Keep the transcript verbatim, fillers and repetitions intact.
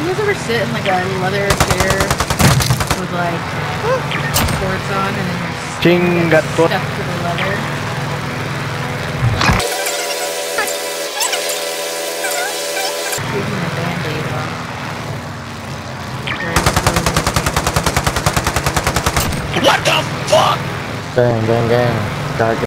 guys ever sit in like a leather chair with like shorts on and then your skin gets stuck to the leather? Taking a band-aid off. What the fuck? Gang, gang, gang. Gotta get